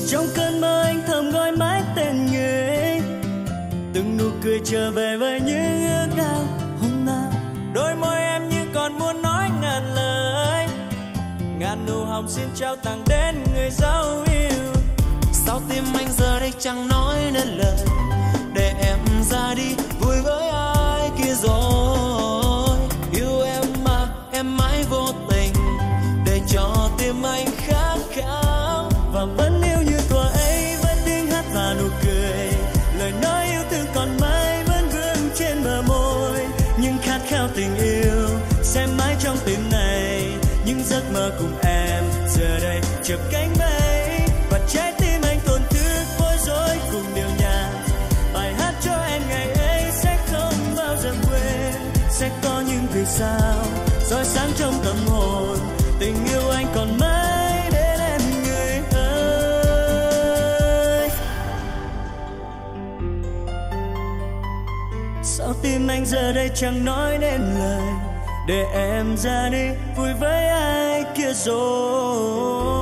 Trong cơn mơ anh thầm gọi mãi tên người, từng nụ cười trở về với những ước ao hôm nào. Đôi môi em như còn muốn nói ngàn lời, ngàn nụ hồng xin trao tặng đến người dấu yêu. Sao tim anh giờ đây chẳng nói nên lời, để em ra đi vui với ai kia rồi. Yêu em mà em mãi vô tình, để cho tim anh khát khao. Và vẫn yêu như thuở ấy, vẫn tiếng hát và nụ cười, lời nói yêu thương còn mãi vẫn vương trên bờ môi. Nhưng khát khao tình yêu sẽ mãi trong tim này, những giấc mơ cùng em giờ đây chợp cánh bay. Và trái tim anh tổn thương bối rối cùng điều nhạc, bài hát cho em ngày ấy sẽ không bao giờ quên. Sẽ có những vì sao soi sáng trong tâm hồn, tình yêu anh còn mãi đến em người ơi. Sao tim anh giờ đây chẳng nói nên lời, để em ra đi vui với ai kia rồi.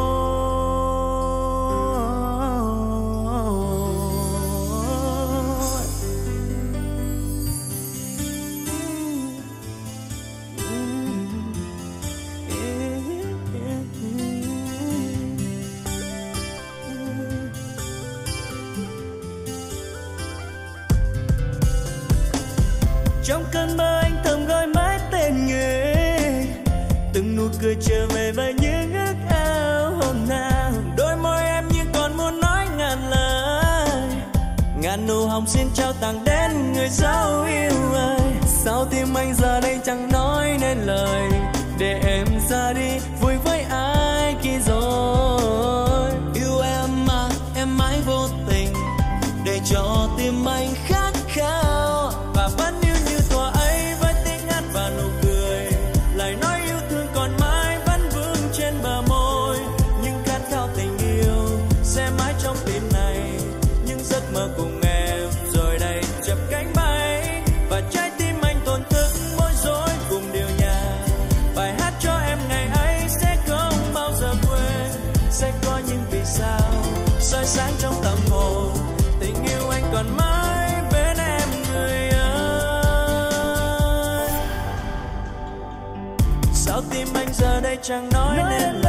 Trong cơn mơ anh thầm gọi mãi tên người, từng nụ cười trở về với những ước ao hôm nào. Đôi môi em như còn muốn nói ngàn lời, ngàn nụ hồng xin trao tặng đến người dấu yêu ơi. Sao tim anh giờ đây chẳng nói nên lời, để em ra đi vui với ai kia rồi. Yêu em mà em mãi vô tình, để cho tim anh khát khao. Và vẫn yêu như thuở ấy với tiếng hát và nụ cười, lời nói yêu thương còn mãi vẫn vương trên bờ môi. Nhưng khát khao tình yêu sẽ mãi trong tim này, những giấc mơ cùng em rồi đây chập cánh bay. Và trái tim anh tổn thức bối rối cùng điều nhạc, bài hát cho em ngày ấy sẽ không bao giờ quên. Sẽ có những vì sao soi sáng trong tâm hồn, tình yêu anh còn mãi bên em người ơi. Sao tim anh giờ đây chẳng nói nên lời,